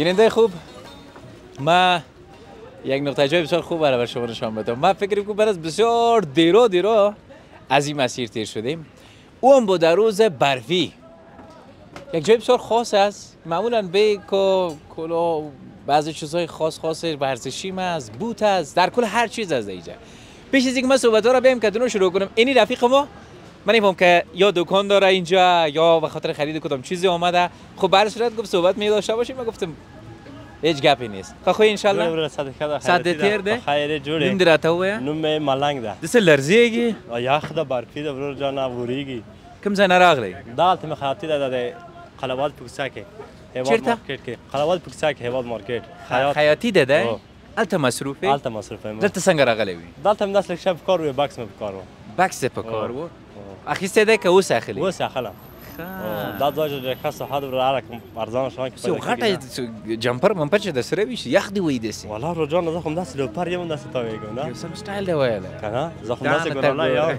بیننده خوب، ما یک نقطه جای بسیار خوب برای شما نشان بدم. ما فکر می‌کنم بعد از بسیار دیرو از این مسیر تیر شدیم. او هم بود در روز برفی. یک جای بسیار خاص است. معمولاً بیک و کلاه بعضی چیزهای خاص ورزشی است، بوت است، در کل هر چیز از اینجا. پیش از اینکه ما صحبت‌ها را بریم کدنو شروع کنم، اینی رفیق ما من نمی‌فهم که یا دکان داره اینجا یا به خاطر خرید کدام چیزی اومده. خب برای صورت گفت صحبت می داشته باشیم. من گفتم هیچ گپی نیست. خو ان شاء الله صد تیر ده خیر جوړه نوم درته وای نوم ملنګ ده دسه لرزیږي یخ ده برفی ده ورور جان وریږي کوم ځای نه راغلی دالته مخاطی ده د قلوات پوکسا کې هیواد مارکیټ کې قلوات پوکسا کې هیواد مارکیټ خیاطی ده ده الته مصروفه الته مصروفه دلته څنګه راغلی وي دالته هم داس شب کار و باکس مې کار و باکس په کار و اخیسته ده که اوس اخلي اوس اخلم دا ځای د کاسه حد ور راکم ارزان شان کې سو غټه جمپر ممپر چې د سره وي یخ دی وې دسي والله رو جان زه هم داس لوپر یم داس تا ویګم نه یو سم سټایل دی وایله کنه زه هم داس ګورلا یا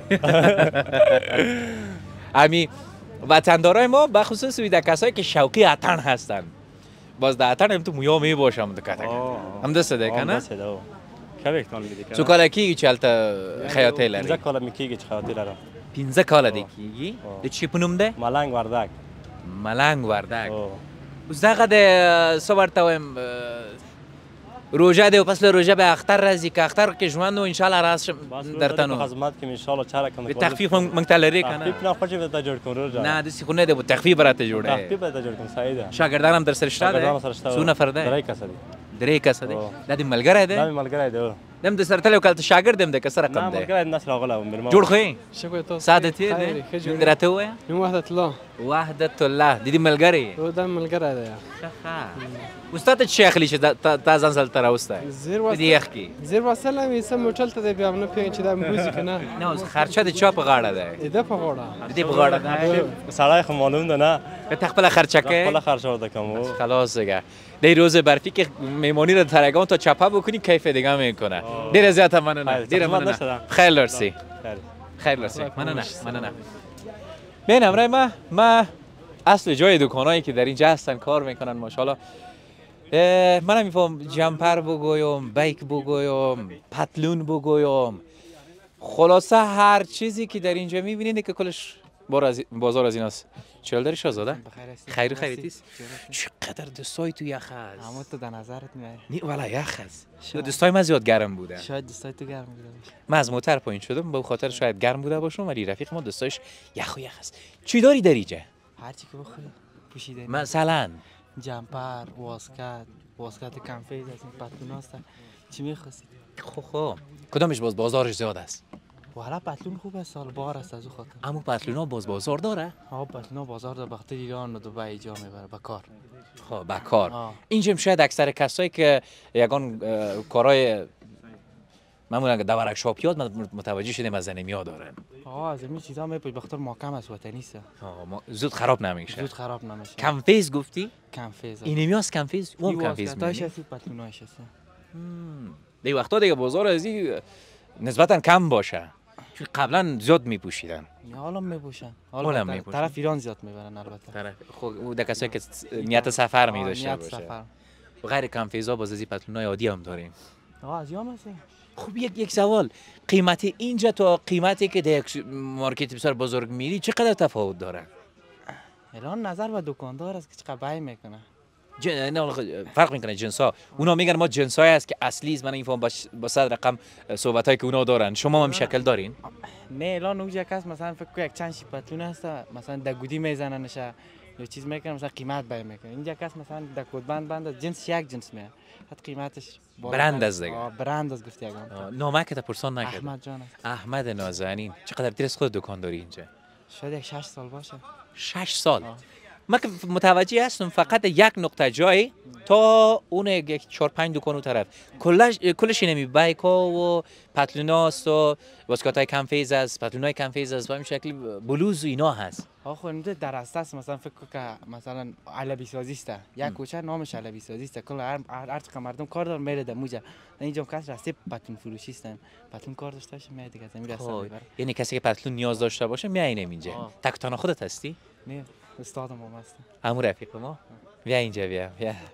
امی وطندارای ما به خصوص وی د کسایی که شوقی اتن هستن باز د اتن هم تو مویا می باشم د کته هم دسته ده کنه کبه تون میدی کنه سو کالا کی چالتا خیاطی لري 15 کالا میکیږي چې خیاطی لرم 15 کاله دی کیږي د چی په نوم ده ملنګ وردک ملنګ وردک اوس دغه د صبر ته ویم روزه دی او پس له روزه به اختر راځي که اختر کې ژوند نو ان شاء الله راز درته نو خدمت کې ان شاء الله چاره کوم به تخفیف مونږ ته لري کنه تخفیف نه خوشی به تا جوړ کوم روزه نه د سی خو نه دی تخفیف براته جوړه تخفیف به تا جوړ کوم صحیح ده شاګردان هم در سره شته ده څو نفر ده درې کس دي درې کس دي دا د ملګری ده دا ملګری دی دم د سره تل کله شاګرد دم د کسره نه کم ده ملګری نس راغله مرما جوړ خو شکر ته سعادت دې درته وای نو وحدت الله وحدت الله د دې ملګری او دا ملګری دی استاد شیخ لی چې تا ځان سره تر اوسته زیر واسه دې یخ کی زیر واسه مې سم موټل ته بیا نه پیږي چې دا موزیک کنه نه اوس خرچه د چا په غاړه ده دا په غوړه دې په غاړه ده سړی خو معلوم ده نه ته خپل خرچه کې خپل خرچه ورته کوم خلاص دیگه دی روز برفی که میمونی رو ترگان تا چپا بکنی کیف دیگه میکنه دیر زیاد ممنونم دیر ممنونم خیر لرسی خیر لرسی ممنونم ببین امرای ما اصل جای دکانایی که در اینجا هستن کار میکنن ماشاءالله من نمیفهم جمپر بگویم بیک بگویم پتلون بگویم خلاصه هر چیزی که در اینجا میبینید که کلش بازار از ایناست. چهل داری شاهزاده؟ خیر خیریتیست؟ چقدر دستای تو یخ هست؟ اما تو در نظرت میاد نی والا یخ هست. دستای من زیاد گرم بوده. شاید دستای تو گرم بوده باشه. من از موتر پایین شدم به خاطر شاید گرم بوده باشم ولی رفیق ما دستایش یخ و یخ هست. چی داری در اینجا؟ هر چی که بخوای پوشیده. مثلا جمپر، واسکت کمفیز از این پتلون هست. چی می‌خواستید؟ خب کدامش بازارش زیاد است؟ والا پتلون خوب است سال بار است از او خاطر. اما پتلونا بازار داره؟ پتلونا بازار داره بخاطر ایران و دبی جا میبره به کار. خب به کار. اینجا شاید اکثر کسایی که یگان کارهای معمولا دورک شاپیات متوجه شدیم از زنمیا دارن. از این چیزا میپوش بخاطر محکم است وطنی است. زود خراب نمیشه. زود خراب نمیشه. کمفیز گفتی؟ کمفیز. اینمیاس کمفیز؟ اون کمفیز میشه. تاش پتلوناش است. دی وقتا دیگه بازار ازی نسبتا کم باشه. چون قبلا زیاد میپوشیدن. حالا میپوشن. حالا میپوشن. طرف ایران زیاد میبرن البته. طرف خب اون کسایی که نیت سفر می‌داشته باشه. غیر کمفیزا باز ازی پتلونای عادی هم داریم. از یام هست. خب یک سوال قیمت اینجا تا قیمتی که در یک مارکت بسیار بزرگ میری چقدر تفاوت داره؟ الان نظر و دکاندار است که چقدر بای میکنه. فرق میکنه جنس ها. اونا میگن ما جنس های است که اصلی است. من این فهم با صد رقم صحبت هایی که اونا دارن. شما هم شکل دارین؟ نه الان اونجا کس مثلا فکر کنم یک چند شی پتلون هست مثلا دگودی میزننش یا چیز میکنه مثلا قیمت بای میکنه. اینجا کس مثلا دکود بند جنس یک جنس میه. حتی قیمتش برند از دیگه. برند از گفتی اگه. نامه که تا پرسان نکرد. احمد جان است. احمد نازنین. چقدر دیر از خود دکان داری اینجا؟ شاید یک 6 سال باشه. 6 سال. من که متوجه هستم فقط یک نقطه جای تا اون یک 4-5 دکان اون طرف کلش اینمی بایکا و پتلوناست و واسکاتای کمفیز است پتلونای کمفیز است و این شکلی بلوز و اینا هست. آخه اینجا در است مثلا فکر که مثلا علبی سازی است. یک کوچه نامش علبی سازی است. کل هر چقدر مردم کار دارن میره در موجه. اینجا کس راسته پتلون فروشی است. پتلون کار داشته باشه میاد دیگه زمین راسته میبره. یعنی کسی که پتلون نیاز داشته باشه میاینه اینجا. تک تنها خودت هستی؟ نه استادم هم هست. همون رفیق ما بیا اینجا بیا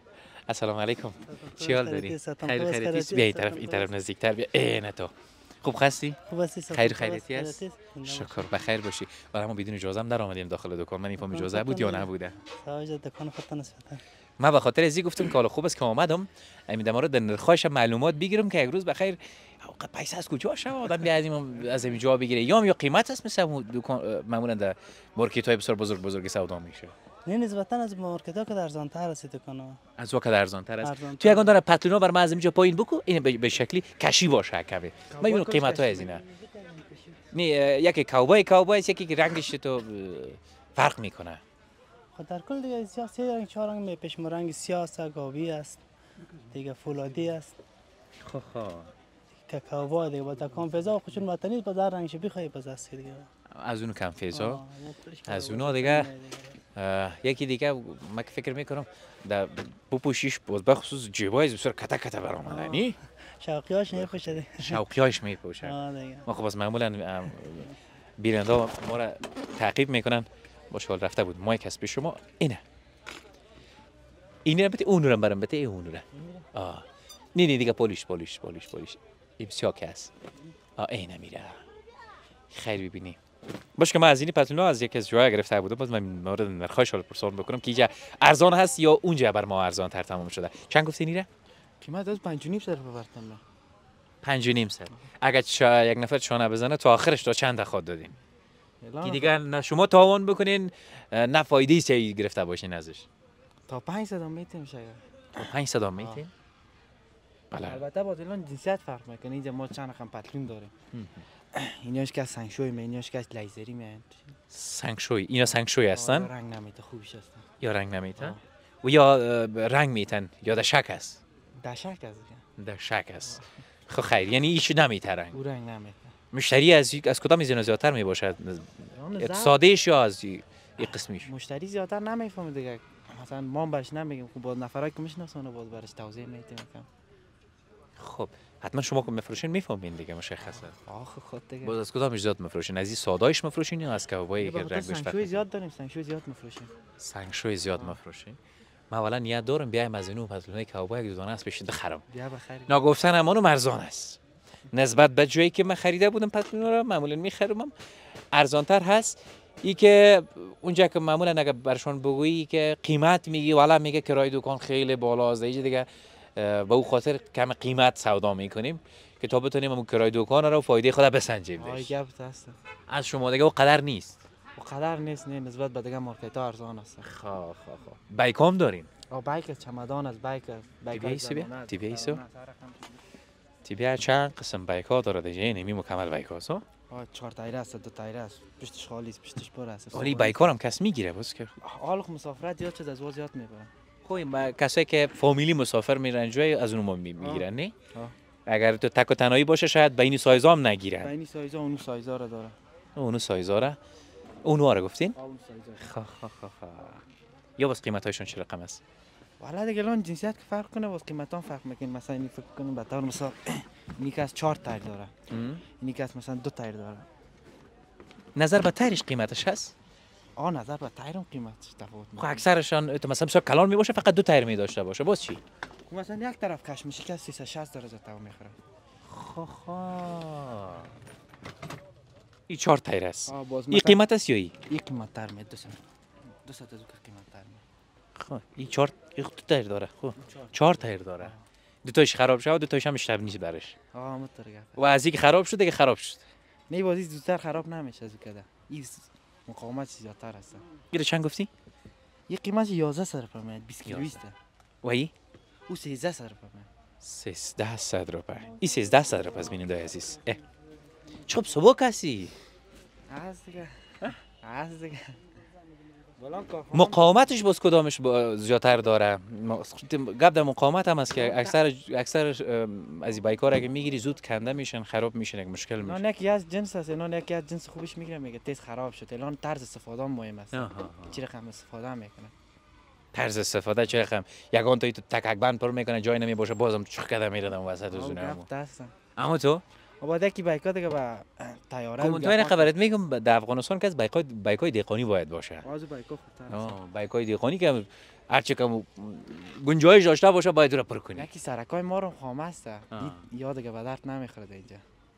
السلام علیکم. چی حال داری؟ خیر خیریتی؟ بیا این طرف نزدیکتر بیا. نه تو خوب هستی؟ خوب هستی؟ خیر خیریتی است؟ شکر بخیر باشی. ولی ما بدون اجازه هم در آمدیم داخل دکان. من این اجازه بود یا نبوده؟ ساوج دکان خودت نسبتا. ما به خاطر ازی گفتم که حالا خوب است که اومدم همین در مورد نرخش معلومات بگیرم که یک روز بخیر پیسه از کجا شد آدم بیا از این جا بگیره یا قیمت است مثل دکان معمولا در مارکت های بسیار بزرگ سودا میشه. نه نسبتا از مارکت ها که در ارزان‌تر است دکانا. از وقت ارزان‌تر است. تو یگان داره پتلونا بر ما از اینجا پایین بکو این به شکلی کشی باشه کمی. من اینو قیمت های از اینا. نه یکی کاوبای است یکی رنگش تو فرق میکنه. خود در کل دیگه سه رنگ چهار رنگ پیش رنگ سیاه است، گاوی است، دیگه فولادی است. خو که کاوبای دیگه با دکان فضا خودشون وطنی با در رنگش بخوای باز است دیگه. از اونو کم فضا. از اونو دیگه یکی دیگه من فکر میکنم در بپوشیش باز بخصوص جیبای بسیار کتا برآمده نی شوقیاش میپوشه شوقیاش میپوشه ما خب از معمولا بیننده ما را تعقیب میکنن با شغل رفته بود مایک هست به شما اینه البته اون رو برام بده اون رو نه دیگه پولیش این بسیار کس اینه میره خیر ببینی باشه که من از این پتلونا از یکی از جاها گرفته بودم باز من مورد نرخش حال پرسان بکنم که اینجا ارزان هست یا اونجا بر ما ارزان تر تمام شده چند گفتی نیره قیمت از 5.5 سر ببرتم 5.5 سر اگر یک نفر چانه بزنه تا آخرش تا چند خود دادین که دیگه نه شما تاوان بکنین نه فایده چی گرفته باشین ازش تا 500 میتیم شاید تا 500 میتیم بله البته با الان جنسیت فرق میکنه اینجا ما چند رقم پتلون داریم ایناش که سنگشوی می ایناش که لیزری می سنگشوی اینا سنگشوی هستن رنگ نمیته خوبش هستن یا رنگ نمیتن و یا رنگ میتن یا دشک است دشک است خب خیر یعنی هیچ نمیته رنگ او رنگ نمیته مشتری از کدام از اینا زیادتر میباشد سادهش یا از این قسمیش مشتری زیادتر نمیفهمه دیگه مثلا ما برش نمیگیم خب با نفرایی که میشناسونه باز برش توضیح میدیم خب حتما شما که میفروشین میفهمین دیگه مشخصه آخه خود دیگه باز از کدامش زیاد میفروشین از این سادهش میفروشین یا از کاوبایی که رنگش سنگشوی زیاد داریم سنگشوی زیاد میفروشیم سنگشوی زیاد میفروشین ما اولا نیت دارم بیایم از اینو پتلون کاوبای یک دونه است بشین بخرم بیا بخرید ناگفتن امانو ارزان است نسبت به جایی که من خریده بودم پتلون رو معمولا میخرم ارزانتر هست ای که اونجا که معمولا اگه برشون بگویی که قیمت میگی والا میگه کرای دکان خیلی بالاست دیگه با او خاطر کم قیمت سودا میکنیم که تا بتونیم اون کرای دکان رو فایده خود بسنجیم از شما دیگه او قدر نیست نه نسبت به دیگه مارکت ها ارزان است خب بایکام دارین بایک چمدان از بایک تیبیا چند قسم بایک ها داره دیگه نمی مکمل بایک هاست 4 تایره است 2 تایره است پشتش خالی است پشتش پر است ولی بایک ها هم کس میگیره باز که حالا مسافرت زیاد شد از زیاد میبرن خب کسایی که فامیلی مسافر میرن جای از اونو میگیرن نه اگر تو تک و تنهایی باشه شاید بینی سایزا هم نگیرن بینی سایزا اونو سایزا رو داره اونو سایزا رو اونو رو گفتین یا باز قیمتاشون چه رقم است والا دیگه الان جنسیت که فرق کنه باز قیمتام فرق میکنه مثلا این فکر کنیم به طور مثال اینی که از 4 تایر داره اینی که از مثلا 2 تایر داره نظر به تایرش قیمتش هست نظر به تایرم قیمتش تفاوت میکنه خب اکثرشان تو مثلا بسیار کلان میباشه فقط 2 تایر می داشته باشه باز چی مثلا یک طرف کش میشه که 360 درجه تو میخوره این 4 تایر است این قیمت است یا این قیمت تر می 200 از قیمت تر می خب این 4 تایر داره خب 4 تایر داره دو تایش خراب شد دو تایش هم اشتباه نیست برش و از اینکه خراب شد دیگه خراب شد نه بازی زودتر خراب نمیشه از کده این مقاومت زیادتر است گیره چند گفتی یه قیمت 11 صد روپیه میاد 20 کیلو است و این او 13 صد روپیه میاد 1300 روپیه این 1300 روپیه از بیننده عزیز چوب صبح کسی از دیگه مقاومتش باز کدامش زیادتر داره گپ در مقاومت هم است که اکثر از این بایک‌ها اگه میگیری زود کنده میشن خراب میشن یک مشکل میشه نه یکی از جنس است نه یکی از جنس خوبش میگیره میگه تیز خراب شد الان طرز استفاده مهم است چی رقم استفاده میکنه طرز استفاده چه رقم یگان تو تکک بند پر میکنه جای نمیباشه بازم چخ کده میره اون وسط زونه اما تو بعد یکی بایک‌ها دیگه با تیاره کامنت‌های خبرت میگم در افغانستان که از بایک‌های دهقانی باید باشه از بایک‌ها خوب‌تر بایک‌های دهقانی که هرچی که گنجایش داشته باشه باید رو پر کنی. یکی سرکای ما رو خام است یاد دیگه به درد نمیخوره اینجا.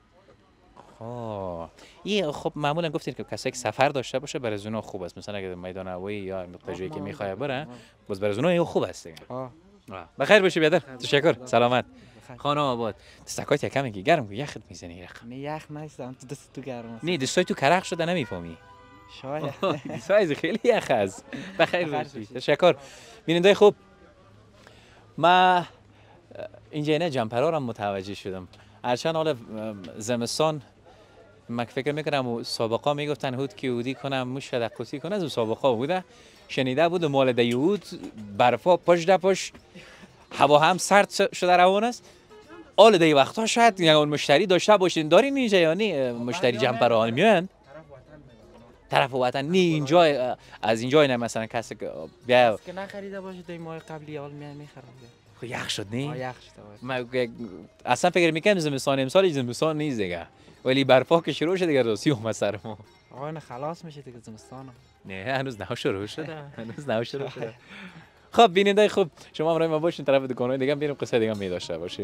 این خب معمولا گفتین که کسی که سفر داشته باشه برای از اونها خوب است، مثلا اگه میدان هوایی یا نقطه جایی که میخواد بره باز برای از اونها خوب است دیگه. بخیر باشی بیادر. تشکر. سلامت. خانم آباد. دستکات یکم که گرم یخت میزنی یخ. نه یخ نیستم تو دست تو گرم است. نه دستای تو کرخ شده نمیفهمی. شاید. دستای خیلی یخ است. بخیر باشی. تشکر. بیننده خوب. ما اینجا نه جمپرا رو متوجه شدم. هرچند حالا زمستان من فکر میکنم و سابقا میگفتن هود که هودی کنم مش دقوسی کنه از سابقا بوده شنیده بود مال دیود برفا پشت هوا هم سرد شده روان است. حال دی وقتا شاید اون مشتری داشته باشین دارین اینجا یا نه مشتری جمپر آن میان طرف وطن نه اینجا از اینجا نه مثلا کسی که بیا که نخریده باشه دی ماه قبلی حال میان میخرم. خو یخ شد نه یخ شد. من اصلا فکر میکنم زمستان امسال زمستان نیست دیگه ولی برفا که شروع شد دیگه راسی اومد سر ما. آقا نه خلاص میشه دیگه زمستان. نه هنوز نه شروع شده. خب بیننده خوب شما همراه ما باشین طرف دکان‌های دیگه بریم قصه دیگه می داشته باشیم.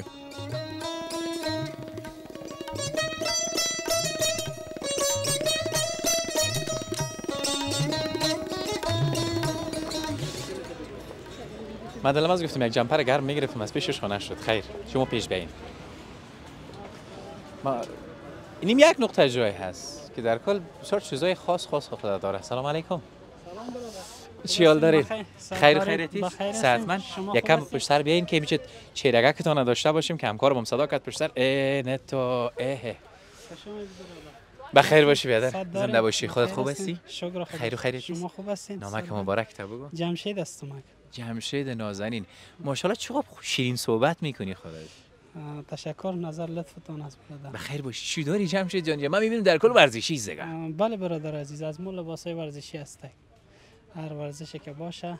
من دلم از گفتم یک جمپر گرم میگرفتم از پیشش خانه شد. خیر شما پیش بیاین. ما اینیم یک نقطه جای هست که در کل بسیار چیزای خاص خود داره. سلام علیکم. سلام برادر. چی حال دارید؟ خیر خیرتی؟ صحتمند؟ یکم پشت سر بیاین که میشه چهره‌گاهتون داشته باشیم که همکارم صدا کرد پشت سر نه تو بخیر باشی بیادر. زنده باشی. خودت خوب هستی؟ شکر خدا. خیر و خیرتی؟ شما خوب هستین؟ نامک مبارک تا بگو. جمشید هستم. جمشید نازنین. ماشاءالله چقدر شیرین صحبت میکنی خدای. تشکر نظر لطفتون است برادر. بخیر باشی. چی داری جمشید جان؟ من میبینم در کل ورزشی زگا. بله برادر عزیز از مول لباسای ورزشی هست. هر ورزشی که باشه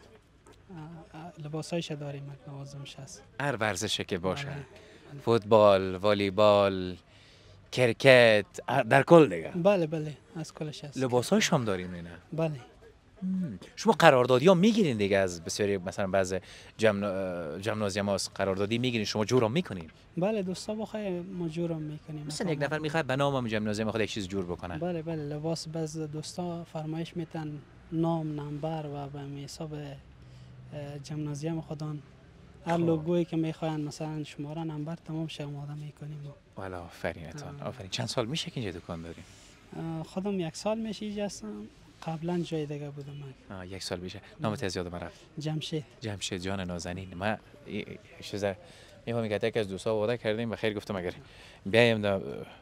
لباسایش داریم لازمش هست. هر ورزشی که باشه. فوتبال، والیبال، کرکت در کل دیگه. بله از کلش هست. لباسایش هم داریم نه؟ بله. شما قراردادی ها میگیرین دیگه از بسیاری مثلا بعض جمنازیوم ها قراردادی میگیرین شما جورم میکنین؟ بله دوستا بخوای ما جورم میکنیم. مثلا یک نفر میخواد به نام جمنازیوم خود یک چیز جور بکنه. بله لباس بعض دوستا فرمایش میتن نام نمبر و به حساب جمنازیوم خودان هر لوگویی که میخواین مثلا شماره نمبر تمام شه آماده میکنیم. والا آفرینتون. آفرین. چند سال میشه که اینجا دکان داریم؟ خودم 1 سال میشه اینجا هستم. قبلا جای دیگه بودم من. 1 سال میشه. نامت از یادم رفت. جمشید جان نازنین. ما چیزا میفهمی که یک از دوستا وعده کردیم بخیر گفتم اگر بیایم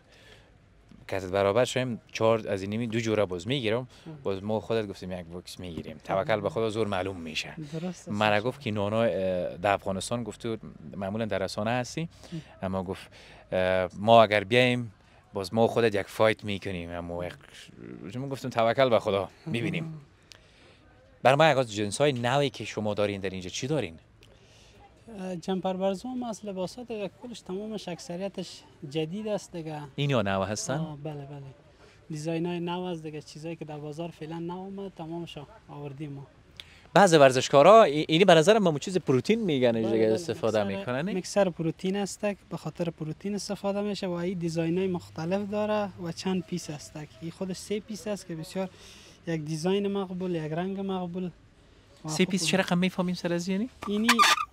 کاتت برابر شویم 4 از اینمی 2 جوره باز میگیرم باز ما خودت گفتیم یک بوکس میگیریم. توکل به خدا زور معلوم میشه. من گفت که نونا در افغانستان گفت معمولا در رسانه هستی اما گفت ما اگر بیایم باز ما خودت یک فایت میکنیم. اما من گفتم توکل به خدا میبینیم. برای ما از جنسای نوعی که شما دارین در اینجا چی دارین؟ جمپر برزوم از لباسات دیگه کلش تمامش اکثریتش جدید است دیگه. این یا نو هستن؟ بله دیزاینای نو است دیگه چیزایی که در بازار فعلا نوآمد تمامش آوردیم ما. بعض ورزشکارا اینی به نظر من چیز پروتئین میگن دیگه استفاده میکنن. میکسر پروتئین است به خاطر پروتئین استفاده میشه و این دیزاینای مختلف داره و چند پیس است. این خودش 3 پیس است که بسیار یک دیزاین مقبول یک رنگ مقبول. 3 پیس چه رقم میفهمیم سر از یعنی؟ اینی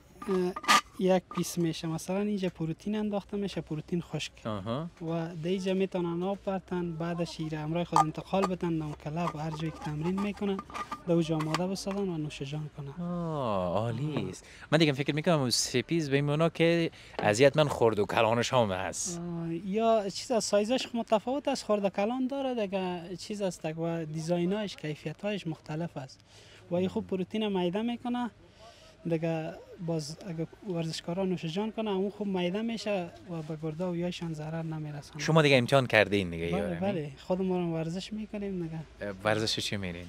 1 پیس میشه مثلا اینجا پروتئین انداخته میشه پروتئین خشک و دیجا میتونن آب برتن بعد شیر امرای خود انتقال بدن نو کلاب و هر جایی که تمرین میکنن دوجا آماده بسازن و نوش جان کنن. عالی است. من دیگه فکر میکنم 3 پیس به اینا که اذیت من خرد و کلانش هم هست یا چیز از سایزش متفاوت است. خرد و کلان داره دیگه چیز است و دیزایناش کیفیتاش مختلف است و این خوب پروتئین میده میکنه دیگه. باز اگه ورزشکارا نوش جان کنه اون خوب میده میشه و به گرده و یایشان ضرر نمیرسونه. شما دیگه امتحان کردین دیگه؟ بله خودمون ورزش میکنیم دیگه. ورزش چی میرین؟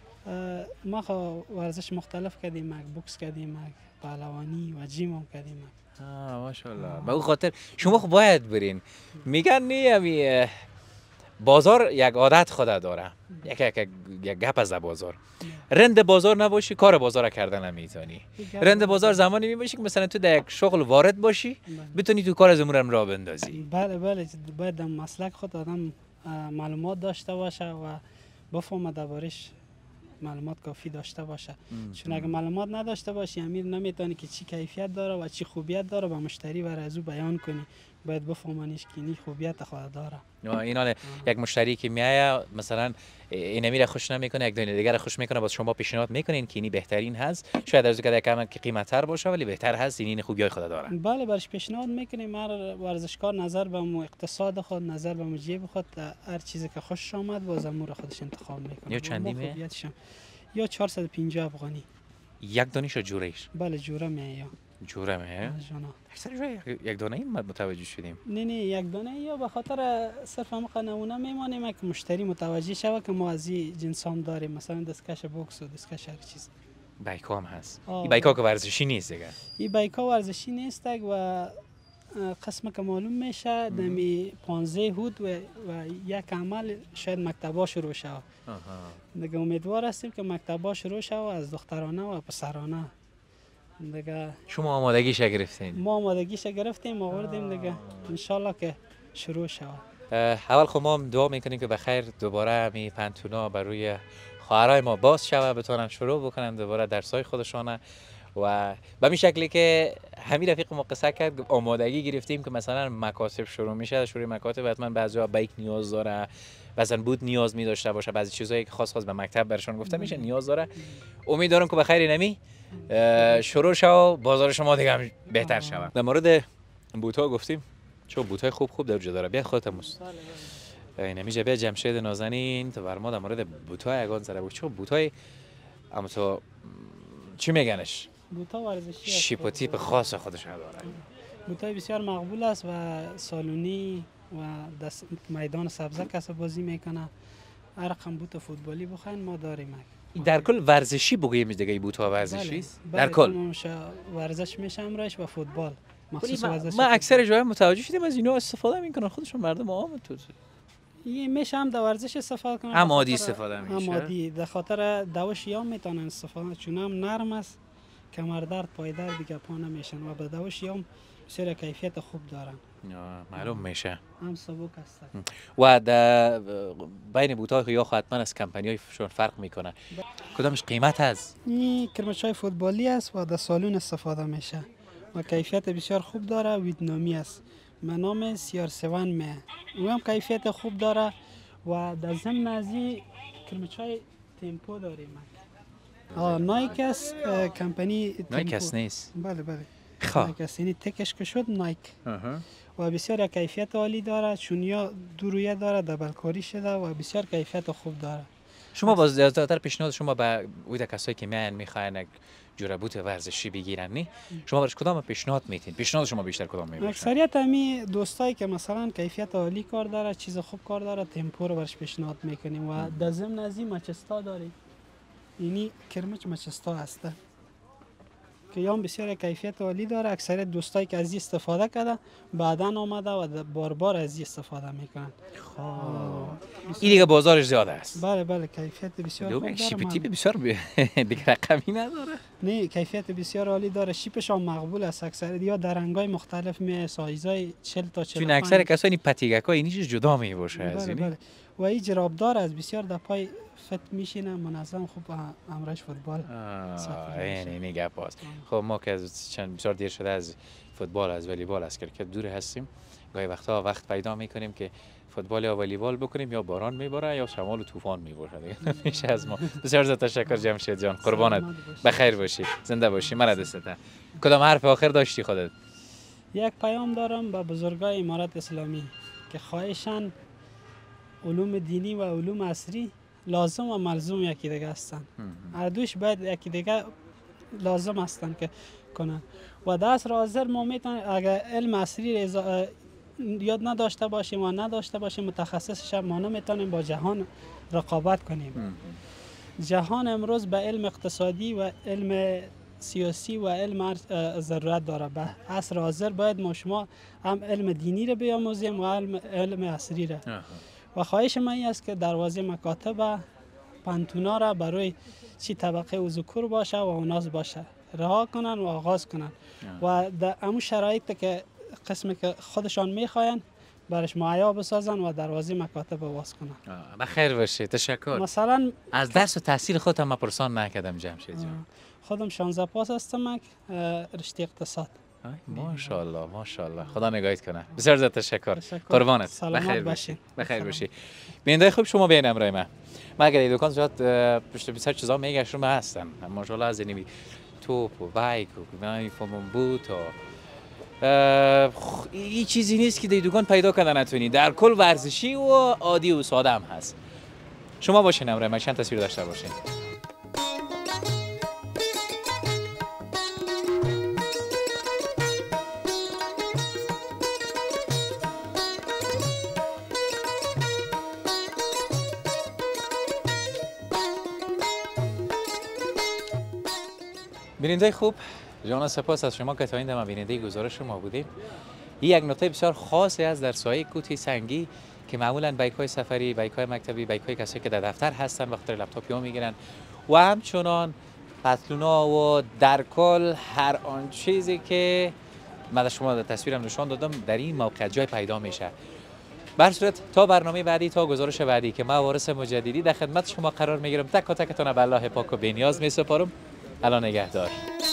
ما ورزش مختلف کردیم بوکس کردیم پهلوانی و جیم هم کردیم. ماشاءالله. به اون خاطر شما خب باید برین. میگن بازار یک عادت خود داره. یک گپ از بازار. رند بازار نباشی کار بازار کردن نمیتونی. رند بازار زمانی میباشی که مثلا تو در یک شغل وارد باشی بتونی تو کار از امور هم راه بندازی. بله باید در مسلک خود آدم معلومات داشته باشه و بفهمه دربارش معلومات کافی داشته باشه. چون اگه معلومات نداشته باشی امیر نمیتونی که چی کیفیت داره و چی خوبیت داره به مشتری و از او بیان کنی. باید بفهمانیش که این خوبیت خود داره. این حاله یک مشتری که میایه مثلا این امیر خوش نمیکنه یک دونه دیگر خوش میکنه باز شما پیشنهاد میکنین که این بهترین هست شاید از که کم که قیمت تر باشه ولی بهتر هست این خوبیای خود داره. بله برش پیشنهاد میکنیم هر ورزشکار نظر به اقتصاد خود نظر به جیب خود هر چیزی که خوشش آمد باز امور خودش انتخاب میکنه. یا چندیمه؟ یا 450 افغانی. یک دانیش جورهش؟ بله جوره میه. جوره میه؟ اکثر جای یک دانه این متوجه شدیم. نه یک دانه یا به خاطر صرف هم نمونه میمانیم که مشتری متوجه شوه که ما از این جنس هم داریم مثلا دستکش بوکس و دستکش هر چیز. بایکا هم هست. این بایکا که ورزشی نیست دیگه. این بایکا ورزشی نیست و قسم که معلوم میشه دمی 15 هود و یک عمل شاید مکتبا شروع شود. دیگه امیدوار هستیم که مکتبا شروع شود از دخترانه و پسرانه. دیگه شما آمادگیش گرفتین؟ ما آمادگیش گرفتیم آوردیم دیگه انشالله که شروع شود. اول خب ما دعا میکنیم که بخیر دوباره همین پنتونا بر روی خواهرای ما باز شود بتونن شروع بکنن دوباره درسای خودشانه و به این شکلی که همین رفیق ما قصه کرد آمادگی گرفتیم که مثلا مکاتب شروع میشه شروع مکاتب حتما بعضیا بایک نیاز داره مثلا بود نیاز می داشته باشه بعضی چیزایی که خاص به مکتب برشون گفته میشه نیاز داره. امیدوارم که بخیر نمی شروع شو بازار شما دیگه هم بهتر شود. در مورد بوتا گفتیم چون بوتای خوب در جا داره بیا خودت موس نمیشه بیا جمشید نازنین تو بر ما در مورد بوتای اگان زره بود چون بوتای اما تو چی میگنش بوتا ورزشی شیپ و تیپ خاص خودش داره. بوتای بسیار مقبول است و سالونی و میدان سبزه کس بازی میکنه هر رقم بوت فوتبالی بخواین ما داریم. در کل ورزشی بگوییم دیگه بوتا ورزشی است. در کل ورزش میشه امرش و فوتبال مخصوص ورزش. ما اکثر جای متوجه شدیم از اینا استفاده میکنن خودشون مردم عام تو این میشه هم در ورزش استفاده کنن هم عادی استفاده میشه هم عادی در خاطر دوش یا میتونن استفاده چون هم نرم است کمر درد پای درد دیگه پا نمیشن و به دوش یا بسیار کیفیت خوب دارن معلوم میشه هم سبک هستن و در بین بوت‌های یا حتما از کمپانی‌هایشون فرق میکنه. کدامش قیمت هست؟ این کرمچ‌های فوتبالی است و در سالون استفاده میشه و کیفیت بسیار خوب داره ویتنامی است به نام CR7 می او هم کیفیت خوب داره و در ضمن از این کرمچ‌های تمپو داریم. نایک است کمپانی نایک است نیست. بله نایک است یعنی تکش که شد نایک و بسیار کیفیت عالی داره چون یا دو رویه داره دبل کاری شده و بسیار کیفیت خوب داره. شما باز زیادتر پیشنهاد شما به اون کسایی که میان میخواین یک جوره بوت ورزشی بگیرن نه شما برش کدام پیشنهاد میتین؟ پیشنهاد شما بیشتر کدام میباشه؟ اکثریت همین دوستایی که مثلا کیفیت عالی کار داره چیز خوب کار داره تمپو رو برش پیشنهاد میکنیم و در ضمن از این مچستا داریم یعنی کرمچ مچستا هسته که یا بسیار کیفیت عالی داره. اکثریت دوستایی که از این استفاده کرده بعداً آمده و بار از این استفاده میکنن. این دیگه بازارش زیاده است. بله کیفیت بسیار خوب داره. شیپ تیپ بسیار دیگه رقمی نداره. نه کیفیت بسیار عالی داره. شیپش هم مقبول است. اکثریت یا در رنگای مختلف می سایزای 40 تا 45. چون اکثر کسانی پتیگکا اینی چیز جدا می باشه از این. بله. و این جرابدار است بسیار در پای فت میشینه منظم خوب امرش فوتبال. این گپ است. خب ما که از چند بسیار دیر شده از فوتبال از والیبال از کرکت دور هستیم. گاهی وقتا وقت پیدا میکنیم که فوتبال یا والیبال بکنیم یا باران میباره یا شمال و طوفان میباره دیگه نمیشه از ما. بسیار تشکر جمشید جان قربانت بخیر باشی زنده باشی من دستت. کدام حرف آخر داشتی خودت؟ یک پیام دارم به بزرگای امارت اسلامی که خواهشاً علوم دینی و علوم عصری لازم و ملزوم یکی دیگه هستن. هر دوش باید یکی دیگه لازم هستن که کنن و در عصر حاضر ما میتونیم اگر علم عصری یاد نداشته باشیم و نداشته باشیم متخصصش ما نمیتونیم با جهان رقابت کنیم. جهان امروز به علم اقتصادی و علم سیاسی و علم ضرورت داره. به عصر حاضر باید ما شما هم علم دینی رو بیاموزیم و علم عصری رو. و خواهش من این است که دروازه مکاتب پنتونا را برای چی طبقه وزوکور باشه و اوناز باشه رها کنن و آغاز کنن و در امو شرایط که قسمی که خودشان میخواین برش معیا بسازن و دروازه مکاتب باز کنن. بخیر باشه. تشکر. مثلا از درس و تحصیل خودم ما پرسان نکردم جمشید جان. خودم 16 پاس هستم رشته اقتصاد. ماشاءالله ماشاءالله. خدا نگاهت کنه. بسیار زیاد تشکر. قربانت. بخیر باشی. بخیر باشی. بیننده خوب شما بیاین امرای من. ما اگر دکان زیاد پشت بسیار چیزا میگشتم هستن. ماشاءالله از اینی توپ و بایک و نمیفهمم بوت و این چیزی نیست که دیدگان پیدا کردن نتونی. در کل ورزشی و عادی و ساده هم هست. شما باشین امرای من چند تصویر داشته باشین. بیننده خوب، جان سپاس از شما که تا این دم بیننده گزارش ما بودیم. این یک نکته بسیار خاصی است در سایه کوتی سنگی که معمولا بایک‌های سفری، بایک‌های مکتبی، بایک‌های کسایی که در دفتر هستن وقت لپتاپی‌ها میگیرن و همچنان پتلونا و در کل هر آن چیزی که من شما در تصویرم نشان دادم در این موقع جای پیدا میشه. به هر صورت تا برنامه بعدی، تا گزارش بعدی که ما وارث مجددی در خدمت شما قرار میگیرم، تک تکتون به الله پاک و بی‌نیاز میسپارم. الله نگهدار.